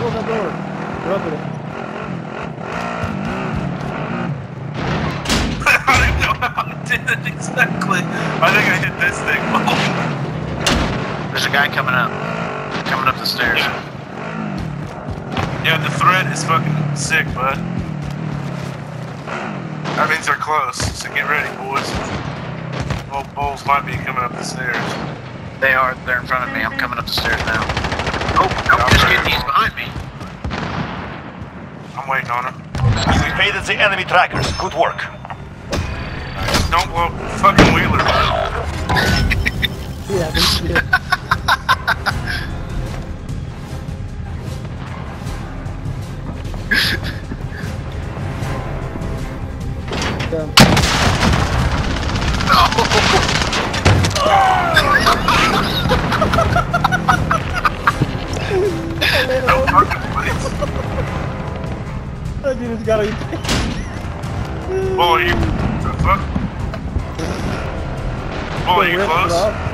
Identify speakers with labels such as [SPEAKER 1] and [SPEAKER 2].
[SPEAKER 1] Close that door. We're up with it.
[SPEAKER 2] I don't know how I did it exactly. I think I hit this thing.
[SPEAKER 3] There's a guy coming up. Coming up the stairs.
[SPEAKER 2] Yeah, the threat is fucking sick, bud. That means they're close, so get ready, boys. Old bulls might be coming up the stairs.
[SPEAKER 3] They are. They're in front of me. I'm coming up the stairs now. Oh, just kidding. He's behind me.
[SPEAKER 2] I'm waiting on him.
[SPEAKER 4] You evaded the enemy trackers. Good work.
[SPEAKER 2] Nice. Don't blow fucking Wheeler, bud.
[SPEAKER 1] Yeah, this is
[SPEAKER 2] No fucking place.
[SPEAKER 1] That dude has gotta be.
[SPEAKER 2] Bull, are you... The fuck? Bull, are you
[SPEAKER 1] Rip it
[SPEAKER 2] close?
[SPEAKER 1] up.